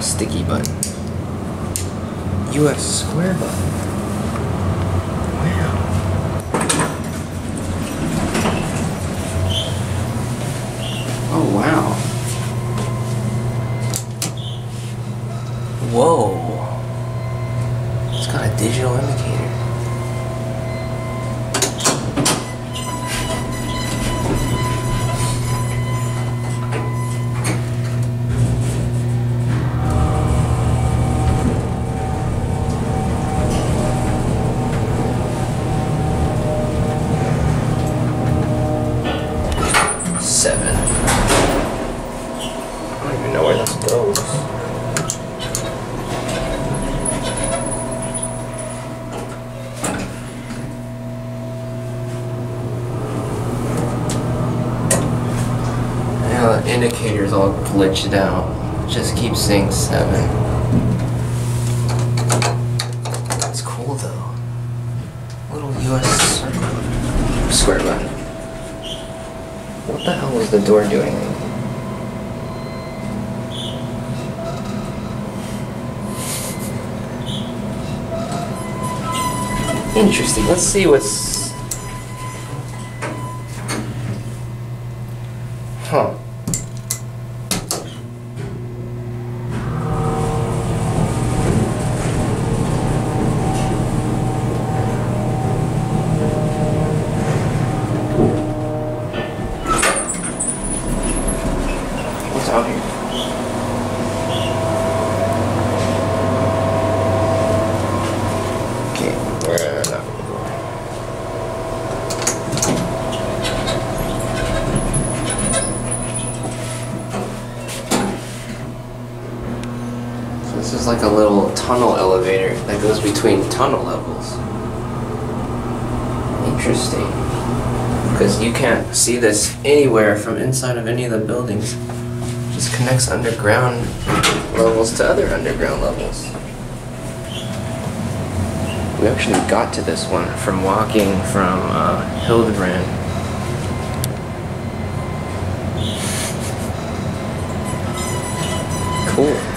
sticky button. US square button. Wow. Oh wow. Whoa. It's got a digital indicator. Seven. I don't even know where this goes. Now the indicator's all glitched out. Just keeps saying 7. That's cool though. Little US square button. What the hell was the door doing? Interesting. Let's see what's... Huh. Out here. Okay, we're not gonna go. So this is like a little tunnel elevator that goes between tunnel levels. Interesting. Because you can't see this anywhere from inside of any of the buildings. Just connects underground levels to other underground levels. We actually got to this one from walking from Hildebrand. Cool.